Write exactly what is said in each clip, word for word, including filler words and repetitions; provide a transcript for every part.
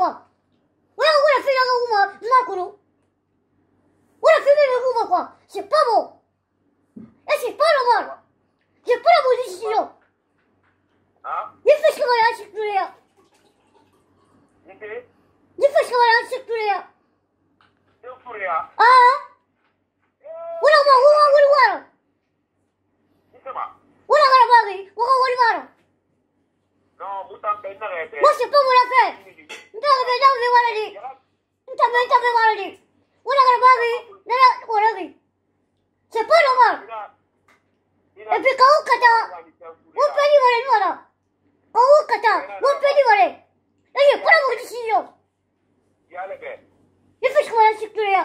quoi? Voilà, on a fait la roue, Macron. On a fait le roue, quoi. C'est pas bon. Et c'est pas normal. C'est pas la bonne décision. Hein? Il fait ce qu'on va circuler. Il fait ce qu'on va circuler. Ah? Voilà, on va, on va, on va. Voilà, on va, on va, on va. Moi, c'est pas mon affaire. Nta be da be wala di. Nta be nta be wala di. Wala ga bagi, na wala gi. C'est pas normal. Et puis quand on kata, on peut y voler voilà. Quand on kata, on peut y voler. Et c'est pas la bonne décision. Il fait ce qu'on va circuler.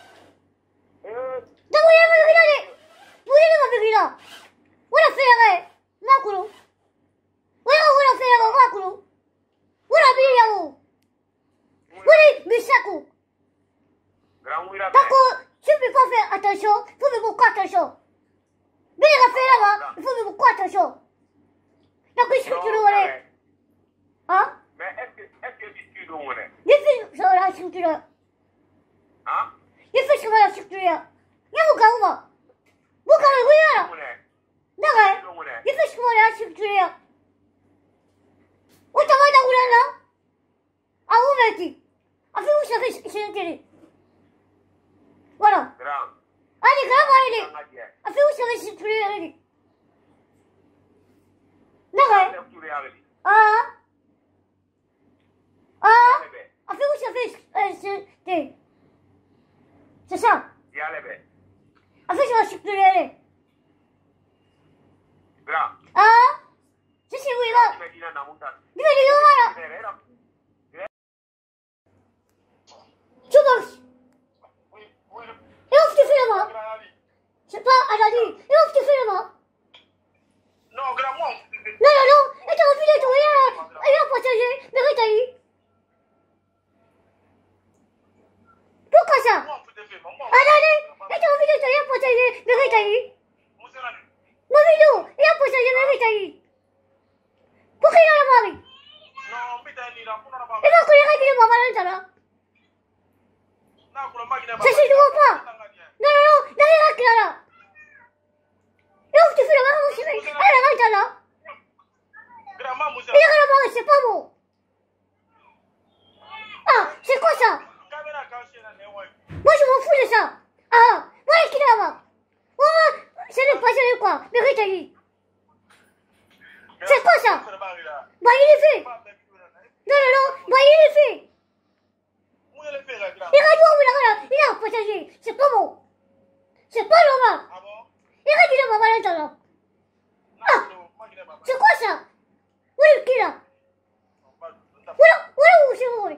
Da vous avez regardé. Vous avez regardé. Voilà fait la Macron. Voilà, voilà fait la Macron. Voilà bien là-haut. Voilà, Misako. Tako, tu ne peux pas faire attention, il faut faire beaucoup attention. Mais il a fait là-bas, il faut faire beaucoup attention. Tako, est-ce que tu le vois? Hein? Mais est-ce que, est-ce que tu le vois? Il fait sur la structure. Hein? Il fait sur la structure. Il y a beaucoup de gens. Beaucoup de gens. D'accord. Il fait sur la structure. On t'a vu dans le là? Ah, où vas-tu? Ah, fais-vous ça, c'est la télé. Voilà. Allez, grave, allez. Ah, fais-vous ça, c'est la télé, allez. D'accord. Ah. Ah. Ah, fais-vous ça, c'est la télé. C'est ça. Ah, fais-vous ça, c'est la télé, allez. Ah. Je sais où il va. Il va aller où, là? Tu manges. Et où tu fais là-bas? C'est pas Adali. Et où tu fais là-bas? Non, grand-moi. Non, non, non. Et t'as envie de trouver un... Il a partagé. Mais t'as eu. Pourquoi ça? Adali. Et t'as envie de trouver un partagé. Mais t'as eu. Mon vidéo. Il a partagé. Mais t'as eu. Pourquoi il a la mari? Il va courir avec le maman là. Ça se voit pas. Non, non, non. Derrière là, là. Et où tu fais la maman aussi? Elle est là, là. Il a la mari, c'est pas bon. Ah, c'est quoi ça? Moi, je m'en fous de ça. Ah, voilà qui est là-bas. Oh, c'est le pas, c'est le quoi? Mais oui, t'as dit. C'est quoi ça? Bah, il est fait. Non, non, non. Bah, il est fait. Il a dit, il a partagé. C'est pas bon. C'est pas normal. Il a dit, la maman là, là. Ah, c'est quoi ça? Où est-ce qu'il a? Où est-ce qu'il est?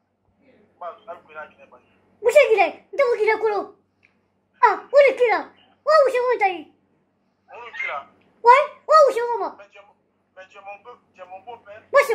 Où est-ce qu'il est? Où est-ce qu'il est? Ah, où est-ce qu'il est? Où est-ce qu'il est? Ouais, où est-ce qu'il est? Moi, c'est